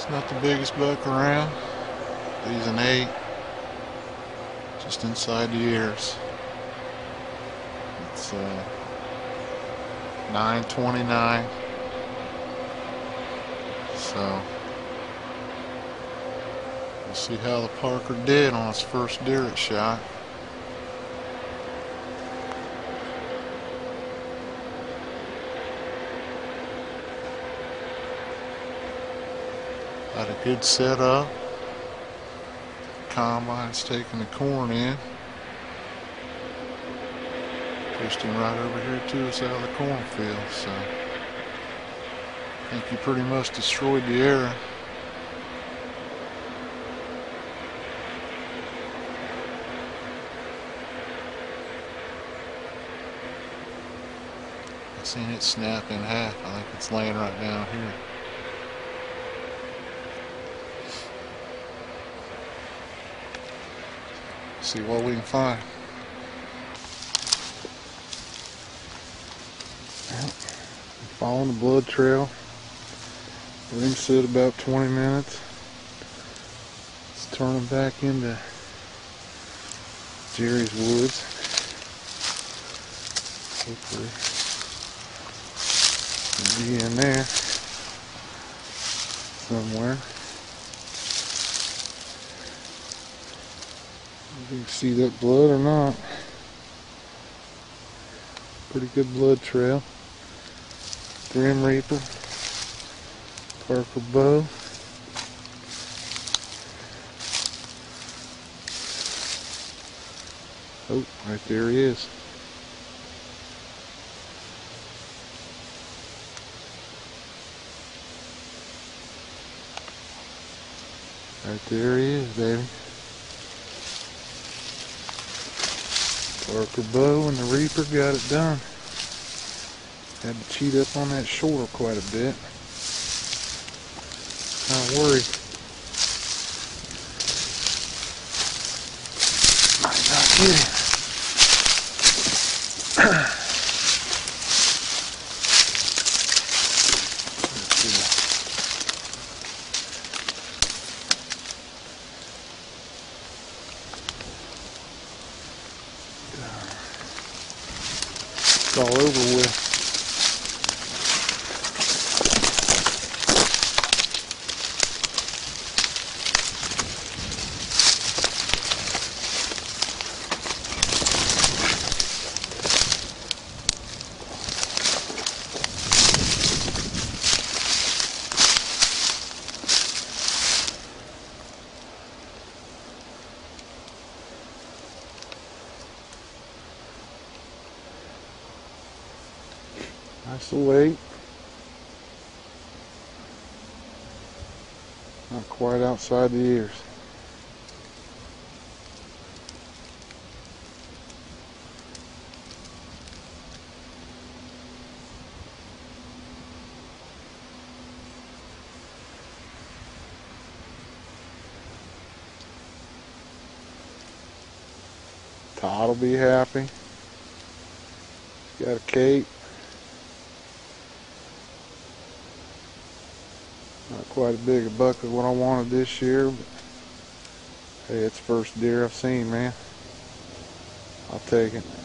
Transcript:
It's not the biggest buck around, but he's an 8, just inside the ears. It's 9:29, so we'll see how the Parker did on his first deer it shot. Had a good setup. Combine's taking the corn in. Pushed him right over here to us out of the cornfield, so I think he pretty much destroyed the area. I seen it snap in half. I think it's laying right down here. See what we can find. Following the blood trail. Let him sit about 20 minutes. Let's turn him back into Jerry's woods. Hopefully he'll be in there somewhere. You can see that blood or not. Pretty good blood trail. Grim Reaper, Parker bow. Oh, right there he is. Right there he is, baby. Parker bow and the Reaper got it done. Had to cheat up on that shoulder quite a bit. Kind of worried. Might not get him. It's all over with. Nice weight. Not quite outside the ears. Todd will be happy. He's got a cape. Not quite as big a buck as what I wanted this year, but hey, it's the first deer I've seen, man. I'll take it.